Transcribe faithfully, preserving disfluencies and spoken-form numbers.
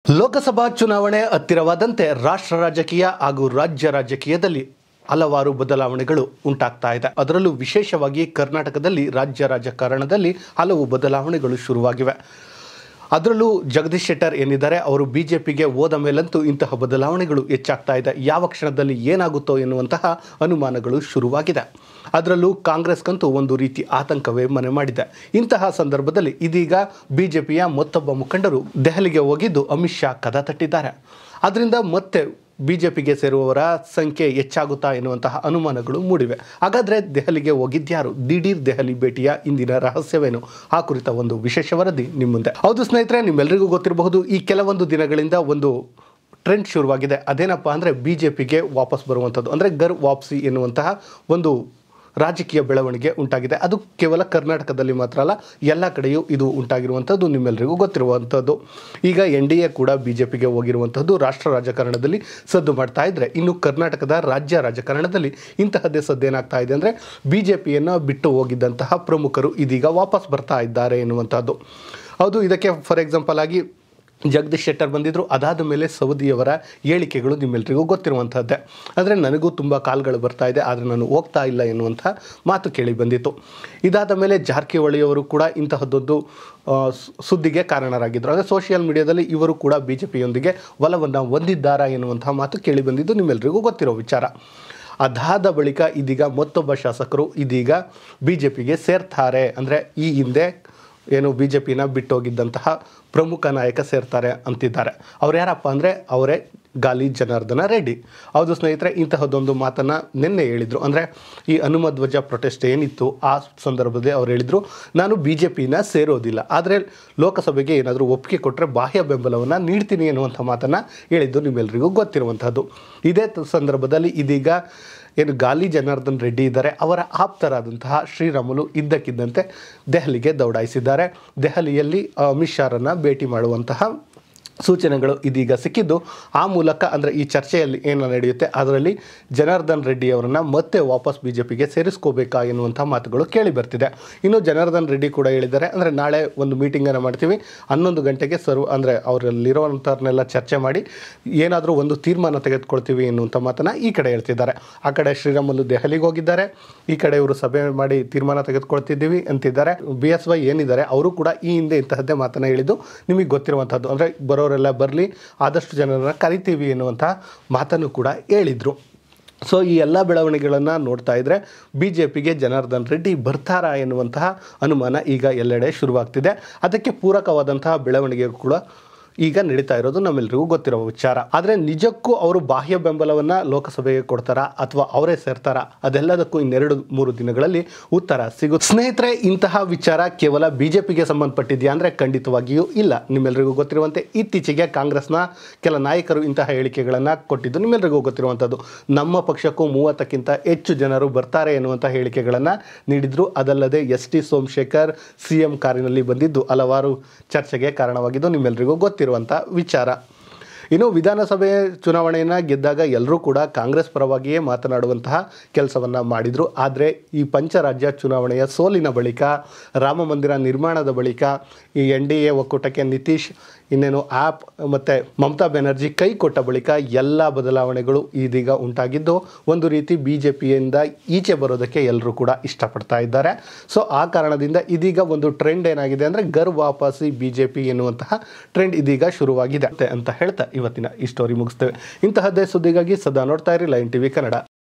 ಲೋಕಸಭಾ ಚುನಾವಣೆ ಹತ್ತಿರವಾದಂತೆ ರಾಷ್ಟ್ರ ರಾಜಕೀಯ ಹಾಗೂ ರಾಜ್ಯ ರಾಜಕೀಯದಲ್ಲಿ ಹಲವಾರು ಬದಲಾವಣೆಗಳು ಉಂಟಾಗ್ತಾ ಇದೆ. ಅದರಲ್ಲೂ ವಿಶೇಷವಾಗಿ ಕರ್ನಾಟಕದಲ್ಲಿ ರಾಜ್ಯ ರಾಜಕಾರಣದಲ್ಲಿ ಹಲವು ಬದಲಾವಣೆಗಳು ಶುರುವಾಗಿವೆ. ಅದರಲ್ಲೂ ಜಗದೀಶ್ ಶೆಟ್ಟರ್ ಏನಿದ್ದಾರೆ ಅವರು ಬಿಜೆಪಿಗೆ ಹೋದ ಮೇಲಂತೂ ಇಂತಹ ಬದಲಾವಣೆಗಳು ಹೆಚ್ಚಾಗ್ತಾ ಇದೆ. ಯಾವ ಕ್ಷಣದಲ್ಲಿ ಏನಾಗುತ್ತೋ ಎನ್ನುವಂತಹ ಅನುಮಾನಗಳು ಶುರುವಾಗಿದೆ. ಅದರಲ್ಲೂ ಕಾಂಗ್ರೆಸ್ಗಂತೂ ಒಂದು ರೀತಿ ಆತಂಕವೇ ಮನೆ ಮಾಡಿದೆ. ಇಂತಹ ಸಂದರ್ಭದಲ್ಲಿ ಇದೀಗ ಬಿಜೆಪಿಯ ಮತ್ತೊಬ್ಬ ಮುಖಂಡರು ದೆಹಲಿಗೆ ಹೋಗಿದ್ದು ಅಮಿತ್ ಶಾ ಕದ ತಟ್ಟಿದ್ದಾರೆ. ಅದರಿಂದ ಮತ್ತೆ ಬಿಜೆಪಿಗೆ ಸೇರುವವರ ಸಂಖ್ಯೆ ಹೆಚ್ಚಾಗುತ್ತಾ ಎನ್ನುವಂತಹ ಅನುಮಾನಗಳು ಮೂಡಿವೆ. ಹಾಗಾದರೆ ದೆಹಲಿಗೆ ಹೋಗಿದ್ಯಾರು? ದಿಢೀರ್ ದೆಹಲಿ ಭೇಟಿಯ ಇಂದಿನ ರಹಸ್ಯವೇನು? ಆ ಕುರಿತ ಒಂದು ವಿಶೇಷ ವರದಿ ನಿಮ್ಮ ಮುಂದೆ. ಹೌದು ಸ್ನೇಹಿತರೆ, ನಿಮ್ಮೆಲ್ಲರಿಗೂ ಗೊತ್ತಿರಬಹುದು, ಈ ಕೆಲವೊಂದು ದಿನಗಳಿಂದ ಒಂದು ಟ್ರೆಂಡ್ ಶುರುವಾಗಿದೆ. ಅದೇನಪ್ಪ ಅಂದರೆ ಬಿಜೆಪಿಗೆ ವಾಪಸ್ ಬರುವಂಥದ್ದು, ಅಂದರೆ ಗರ್ ವಾಪಸಿ ಎನ್ನುವಂತಹ ಒಂದು ರಾಜಕೀಯ ಬೆಳವಣಿಗೆ ಉಂಟಾಗಿದೆ. ಅದು ಕೇವಲ ಕರ್ನಾಟಕದಲ್ಲಿ ಮಾತ್ರ ಅಲ್ಲ, ಎಲ್ಲ ಕಡೆಯೂ ಇದು ಉಂಟಾಗಿರುವಂಥದ್ದು ನಿಮ್ಮೆಲ್ಲರಿಗೂ ಗೊತ್ತಿರುವಂಥದ್ದು. ಈಗ ಎನ್ ಡಿ ಎ ಕೂಡ ಬಿ ಜೆ ಪಿಗೆ ಹೋಗಿರುವಂಥದ್ದು ರಾಷ್ಟ್ರ ರಾಜಕಾರಣದಲ್ಲಿ ಸದ್ದು ಮಾಡ್ತಾ ಇದ್ದರೆ, ಇನ್ನು ಕರ್ನಾಟಕದ ರಾಜ್ಯ ರಾಜಕಾರಣದಲ್ಲಿ ಇಂತಹದ್ದೇ ಸದ್ದೇನಾಗ್ತಾ ಇದೆ ಅಂದರೆ ಬಿ ಜೆ ಪಿಯನ್ನು ಬಿಟ್ಟು ಹೋಗಿದ್ದಂತಹ ಪ್ರಮುಖರು ಇದೀಗ ವಾಪಸ್ ಬರ್ತಾ ಇದ್ದಾರೆ ಎನ್ನುವಂಥದ್ದು. ಹೌದು, ಇದಕ್ಕೆ ಫಾರ್ ಎಕ್ಸಾಂಪಲ್ ಆಗಿ ಜಗದೀಶ್ ಶೆಟ್ಟರ್ ಬಂದಿದ್ದರು. ಅದಾದ ಮೇಲೆ ಸವದಿಯವರ ಹೇಳಿಕೆಗಳು ನಿಮ್ಮೆಲ್ಲರಿಗೂ ಗೊತ್ತಿರುವಂಥದ್ದೇ. ಅಂದರೆ ನನಗೂ ತುಂಬ ಕಾಲ್ಗಳು ಬರ್ತಾ ಇದೆ, ಆದರೆ ನಾನು ಹೋಗ್ತಾ ಇಲ್ಲ ಎನ್ನುವಂಥ ಮಾತು ಕೇಳಿ ಬಂದಿತ್ತು. ಇದಾದ ಮೇಲೆ ಜಾರಕಿಹೊಳಿಯವರು ಕೂಡ ಇಂತಹದ್ದೊಂದು ಸುದ್ದಿಗೆ ಕಾರಣರಾಗಿದ್ದರು. ಅಂದರೆ ಸೋಷಿಯಲ್ ಮೀಡಿಯಾದಲ್ಲಿ ಇವರು ಕೂಡ ಬಿ ಜೆ ಪಿಯೊಂದಿಗೆ ಒಲವನ್ನು ಹೊಂದಿದ್ದಾರಾ ಎನ್ನುವಂಥ ಮಾತು ಕೇಳಿ ಬಂದಿದ್ದು ನಿಮ್ಮೆಲ್ಲರಿಗೂ ಗೊತ್ತಿರೋ ವಿಚಾರ. ಅದಾದ ಬಳಿಕ ಇದೀಗ ಮತ್ತೊಬ್ಬ ಶಾಸಕರು ಇದೀಗ ಬಿ ಜೆ ಪಿಗೆ ಸೇರ್ತಾರೆ. ಅಂದರೆ ಈ ಹಿಂದೆ ಏನು ಬಿ ಜೆ ಪಿನ ಬಿಟ್ಟೋಗಿದ್ದಂತಹ ಪ್ರಮುಖ ನಾಯಕ ಸೇರ್ತಾರೆ ಅಂತಿದ್ದಾರೆ. ಅವ್ರು ಯಾರಪ್ಪ ಅಂದರೆ ಅವರೇ ಗಾಲಿ ಜನಾರ್ದನ ರೆಡ್ಡಿ. ಹೌದು ಸ್ನೇಹಿತರೆ, ಇಂತಹದ್ದೊಂದು ಮಾತನ್ನು ನಿನ್ನೆ ಹೇಳಿದರು. ಅಂದರೆ ಈ ಹನುಮಧ್ವಜ ಪ್ರೊಟೆಸ್ಟ್ ಏನಿತ್ತು ಆ ಸಂದರ್ಭದಲ್ಲಿ ಅವ್ರು ಹೇಳಿದರು, ನಾನು ಬಿ ಜೆ ಪಿನ ಸೇರೋದಿಲ್ಲ, ಆದರೆ ಲೋಕಸಭೆಗೆ ಏನಾದರೂ ಒಪ್ಪಿಗೆ ಕೊಟ್ಟರೆ ಬಾಹ್ಯ ಬೆಂಬಲವನ್ನು ನೀಡ್ತೀನಿ ಎನ್ನುವಂಥ ಮಾತನ್ನು ಹೇಳಿದ್ದು ನಿಮ್ಮೆಲ್ಲರಿಗೂ ಗೊತ್ತಿರುವಂಥದ್ದು. ಇದೇ ಸಂದರ್ಭದಲ್ಲಿ ಇದೀಗ ಏನು ಗಾಲಿ ಜನಾರ್ದನ್ ರೆಡ್ಡಿ ಇದ್ದಾರೆ, ಅವರ ಆಪ್ತರಾದಂತಹ ಶ್ರೀರಾಮುಲು ಇದ್ದಕ್ಕಿದ್ದಂತೆ ದೆಹಲಿಗೆ ದೌಡಾಯಿಸಿದ್ದಾರೆ. ದೆಹಲಿಯಲ್ಲಿ ಅಮಿತ್ ಶಾರನ್ನು ಭೇಟಿ ಮಾಡುವಂತಹ ಸೂಚನೆಗಳು ಇದೀಗ ಸಿಕ್ಕಿದ್ದು, ಆ ಮೂಲಕ ಅಂದರೆ ಈ ಚರ್ಚೆಯಲ್ಲಿ ಏನು ನಡೆಯುತ್ತೆ ಅದರಲ್ಲಿ ಜನಾರ್ದನ್ ರೆಡ್ಡಿ ಅವರನ್ನು ಮತ್ತೆ ವಾಪಸ್ ಬಿ ಜೆ ಪಿಗೆ ಸೇರಿಸ್ಕೋಬೇಕಾ ಎನ್ನುವಂಥ ಮಾತುಗಳು ಕೇಳಿ ಬರ್ತಿದೆ. ಇನ್ನು ಜನಾರ್ದನ್ ರೆಡ್ಡಿ ಕೂಡ ಹೇಳಿದ್ದಾರೆ, ಅಂದರೆ ನಾಳೆ ಒಂದು ಮೀಟಿಂಗನ್ನು ಮಾಡ್ತೀವಿ, ಹನ್ನೊಂದು ಗಂಟೆಗೆ ಸರ್ವ್ ಅಂದರೆ ಅವರಲ್ಲಿರುವಂಥವ್ರನ್ನೆಲ್ಲ ಚರ್ಚೆ ಮಾಡಿ ಏನಾದರೂ ಒಂದು ತೀರ್ಮಾನ ತೆಗೆದುಕೊಳ್ತೀವಿ ಎನ್ನುವಂಥ ಮಾತನ್ನು ಈ ಕಡೆ ಹೇಳ್ತಿದ್ದಾರೆ. ಆ ಕಡೆ ಶ್ರೀರಾಮುಲು ದೆಹಲಿಗೆ ಹೋಗಿದ್ದಾರೆ, ಈ ಕಡೆ ಇವರು ಸಭೆ ಮಾಡಿ ತೀರ್ಮಾನ ತೆಗೆದುಕೊಳ್ತಿದ್ದೀವಿ ಅಂತಿದ್ದಾರೆ. ಬಿ ಎಸ್ ವೈ ಏನಿದ್ದಾರೆ ಅವರು ಕೂಡ ಈ ಹಿಂದೆ ಇಂತಹದ್ದೇ ಮಾತನ್ನು ಹೇಳಿದ್ದು ನಿಮಗೆ ಗೊತ್ತಿರುವಂಥದ್ದು. ಅಂದರೆ ಬರೋ ಅವರೆಲ್ಲ ಬರಲಿ, ಆದಷ್ಟು ಜನರನ್ನು ಕರಿತೀವಿ ಎನ್ನುವಂಥ ಮಾತನ್ನು ಕೂಡ ಹೇಳಿದರು. ಸೊ ಈ ಎಲ್ಲ ಬೆಳವಣಿಗೆಗಳನ್ನು ನೋಡ್ತಾ ಇದ್ದರೆ ಬಿ ಜೆ ಪಿಗೆ ಜನಾರ್ದನ್ ರೆಡ್ಡಿ ಬರ್ತಾರಾ ಎನ್ನುವಂತಹ ಅನುಮಾನ ಈಗ ಎಲ್ಲೆಡೆ ಶುರುವಾಗ್ತಿದೆ. ಅದಕ್ಕೆ ಪೂರಕವಾದಂತಹ ಬೆಳವಣಿಗೆ ಕೂಡ ಈಗ ನಡೀತಾ ಇರೋದು ನಮ್ಮೆಲ್ಲರಿಗೂ ಗೊತ್ತಿರೋ ವಿಚಾರ. ಆದರೆ ನಿಜಕ್ಕೂ ಅವರು ಬಾಹ್ಯ ಬೆಂಬಲವನ್ನು ಲೋಕಸಭೆಗೆ ಕೊಡ್ತಾರಾ ಅಥವಾ ಅವರೇ ಸೇರ್ತಾರಾ, ಅದೆಲ್ಲದಕ್ಕೂ ಇನ್ನೆರಡು ಮೂರು ದಿನಗಳಲ್ಲಿ ಉತ್ತರ ಸಿಗುತ್ತೆ. ಸ್ನೇಹಿತರೆ, ಇಂತಹ ವಿಚಾರ ಕೇವಲ ಬಿ ಜೆ ಪಿಗೆ ಸಂಬಂಧಪಟ್ಟಿದೆಯಾ ಅಂದರೆ ಖಂಡಿತವಾಗಿಯೂ ಇಲ್ಲ. ನಿಮ್ಮೆಲ್ಲರಿಗೂ ಗೊತ್ತಿರುವಂತೆ ಇತ್ತೀಚೆಗೆ ಕಾಂಗ್ರೆಸ್ನ ಕೆಲ ನಾಯಕರು ಇಂತಹ ಹೇಳಿಕೆಗಳನ್ನು ಕೊಟ್ಟಿದ್ದು ನಿಮ್ಮೆಲ್ಲರಿಗೂ ಗೊತ್ತಿರುವಂಥದ್ದು. ನಮ್ಮ ಪಕ್ಷಕ್ಕೂ ಮೂವತ್ತಕ್ಕಿಂತ ಹೆಚ್ಚು ಜನರು ಬರ್ತಾರೆ ಎನ್ನುವಂಥ ಹೇಳಿಕೆಗಳನ್ನು ನೀಡಿದ್ರು. ಅದಲ್ಲದೆ S T Somashekar C M ಕಾರಿನಲ್ಲಿ ಬಂದಿದ್ದು ಹಲವಾರು ಚರ್ಚೆಗೆ ಕಾರಣವಾಗಿದ್ದು ನಿಮ್ಮೆಲ್ಲರಿಗೂ ಗೊತ್ತಿರುವಂಥ ವಿಚಾರ. ಇನ್ನು ವಿಧಾನಸಭೆ ಚುನಾವಣೆಯನ್ನು ಗೆದ್ದಾಗ ಎಲ್ಲರೂ ಕೂಡ ಕಾಂಗ್ರೆಸ್ ಪರವಾಗಿಯೇ ಮಾತನಾಡುವಂತಹ ಕೆಲಸವನ್ನು ಮಾಡಿದರು. ಆದರೆ ಈ ಪಂಚರಾಜ್ಯ ಚುನಾವಣೆಯ ಸೋಲಿನ ಬಳಿಕ, ರಾಮ ಮಂದಿರ ನಿರ್ಮಾಣದ ಬಳಿಕ, ಈ ಎನ್ ಡಿ ಎ ಒಕ್ಕೂಟಕ್ಕೆ ನಿತೀಶ್ ಇನ್ನೇನು ಆ್ಯಪ್ ಮತ್ತು ಮಮತಾ ಬ್ಯಾನರ್ಜಿ ಕೈ ಕೊಟ್ಟ ಬಳಿಕ ಎಲ್ಲ ಬದಲಾವಣೆಗಳು ಇದೀಗ ಉಂಟಾಗಿದ್ದು ಒಂದು ರೀತಿ ಬಿ ಜೆ ಪಿಯಿಂದ ಈಚೆ ಬರೋದಕ್ಕೆ ಎಲ್ಲರೂ ಕೂಡ ಇಷ್ಟಪಡ್ತಾ ಇದ್ದಾರೆ. ಸೊ ಆ ಕಾರಣದಿಂದ ಇದೀಗ ಒಂದು ಟ್ರೆಂಡ್ ಏನಾಗಿದೆ ಅಂದರೆ ಗರ್ ವಾಪಸಿ ಬಿ ಜೆ ಪಿ ಎನ್ನುವಂತಹ ಟ್ರೆಂಡ್ ಇದೀಗ ಶುರುವಾಗಿದೆ ಅಂತ ಹೇಳ್ತಾ ಇವತ್ತಿನ ಈ ಸ್ಟೋರಿ ಮುಗಿಸ್ತೇವೆ. ಇಂತಹದ್ದೇ ಸುದ್ದಿಗಾಗಿ ಸದಾ ನೋಡ್ತಾ ಇರಿ ಲೈನ್ ಟಿವಿ ಕನ್ನಡ.